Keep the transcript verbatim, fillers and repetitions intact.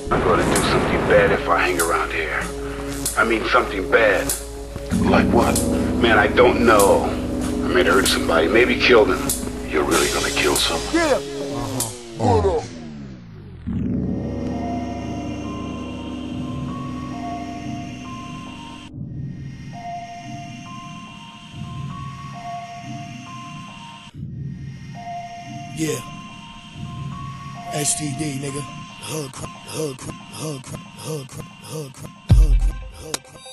I'm gonna do something bad if I hang around here. I mean something bad. Like what? Man, I don't know. I might hurt somebody, maybe kill them. You're really gonna kill someone? Yeah. Uh-huh. Hold on. Yeah. S T D, nigga. Hug, hug, hug, hug, hug, hug, hug, hug, hug, hug.